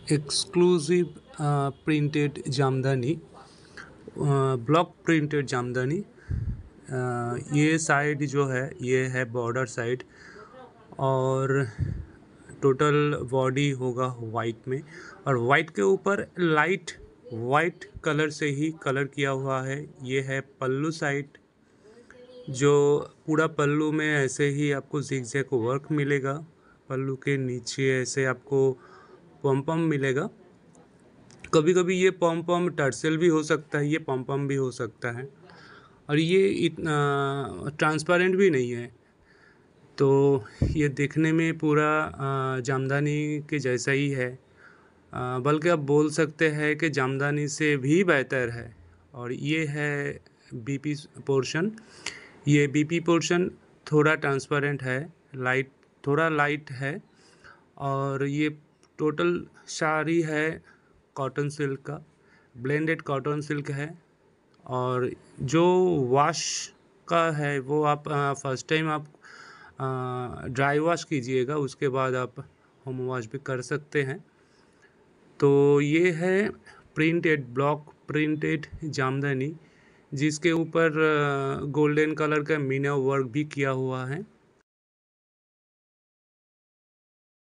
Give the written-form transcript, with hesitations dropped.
Exclusive printed Jamdani, block printed Jamdani. ये side जो है ये है बॉर्डर साइड, और टोटल बॉडी होगा वाइट में, और वाइट के ऊपर लाइट वाइट कलर से ही कलर किया हुआ है। ये है पल्लू साइड, जो पूरा पल्लू में ऐसे ही आपको ज़िगज़ैग वर्क मिलेगा। पल्लू के नीचे ऐसे आपको पॉम पॉम मिलेगा। कभी कभी ये पॉम पॉम टर्सल भी हो सकता है, ये पॉम पॉम भी हो सकता है, और ये इतना ट्रांसपेरेंट भी नहीं है। तो ये देखने में पूरा जामदानी के जैसा ही है, बल्कि आप बोल सकते हैं कि जामदानी से भी बेहतर है। और ये है बीपी पोर्शन। ये बीपी पोर्शन थोड़ा ट्रांसपेरेंट है, लाइट थोड़ा लाइट है, और ये टोटल साड़ी है कॉटन सिल्क का, ब्लेंडेड कॉटन सिल्क है। और जो वॉश का है वो आप फर्स्ट टाइम आप ड्राई वॉश कीजिएगा, उसके बाद आप होम वॉश भी कर सकते हैं। तो ये है प्रिंटेड ब्लॉक प्रिंटेड जामदानी, जिसके ऊपर गोल्डन कलर का मीना वर्क भी किया हुआ है।